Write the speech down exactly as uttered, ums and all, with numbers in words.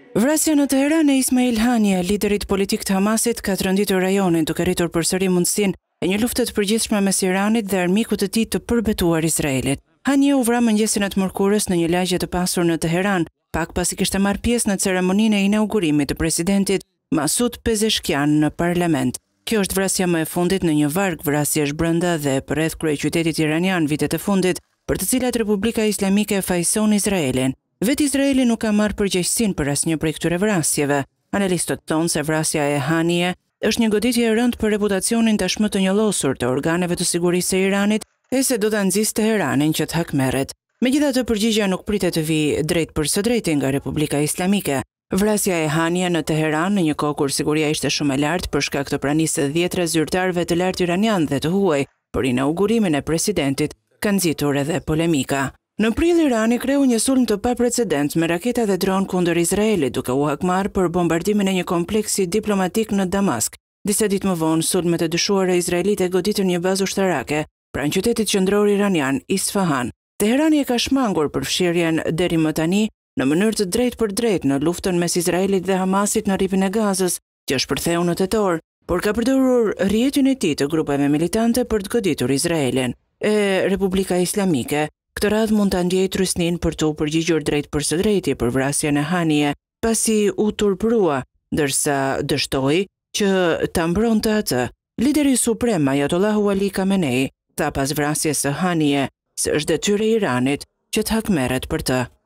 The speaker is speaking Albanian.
Vrasja në Teheran e Ismail Haniyeh, liderit politik të Hamasit, ka të rënditur rajonin duke rritur përsëri mundësinë e një lufte të përgjithshme mes Iranit dhe armikut të tij të përbetuar Izraelit. Haniyeh u vra mëngjesin e të mërkurës në një lagje të pasur në Teheran, pak pasi kishte marrë pjesë në ceremoninë e inaugurimit të presidentit Masoud Pezeshkian në parlament. Kjo është vrasja më e fundit në një varg vrasjesh brenda dhe përreth kryeqytetit iranian vitet e fundit, për të cilat Republika Islamike e fajson Izraelin. Vetë Izraeli nuk ka marrë përgjegjësinë për asnjë prej këtyre vrasjeve. Analistët thonë se vrasja e Haniyeh është një goditje e rëndë për reputacionin tashmë të njollosur të organeve të sigurisë së Iranit e se do ta nxjisë Teheranin që të hakmerret. Megjithatë, përgjigjja nuk pritet të vijë drejt për së drejti nga Republika Islamike. Vrasja e Haniyeh në Teheran në një kohë kur siguria ishte shumë e lartë për shkak të pranisë së dhjetra zyrtarëve të lartë iranian dhe të huaj për inaugurimin e presidentit, ka nxitur edhe polemika. Në prill, Irani kreu një sulm të paprecedent me raketa dhe dron kundër Izraelit, duke u hakmarrë për bombardimin e një kompleksi diplomatik në Damask. Disa ditë më vonë, sulmet e dyshuara izraelite goditën një bazë ushtarake pranë qytetit qendror iranian, Isfahan. Teherani e ka shmangur përfshirjen deri më tani në mënyrë të drejtë për drejtë në luftën mes Izraelit dhe Hamasit në rripin e Gazës, që shpërtheu në tetor, por ka përdorur rrjetin e tij të grupeve militante për të goditur Izraelin. E Republika Islamike këtë radhë mund ta ndjejë trysninë për të u përgjigjur drejt për së drejti për vrasjen e Haniyeh, pasi u turpërua, ndërsa dështoi që ta mbronte atë. Lideri suprem Ayatollahu Ali Khamenei tha pas vrasjes së Haniyeh se është detyrë e Iranit që të hakmerret për të.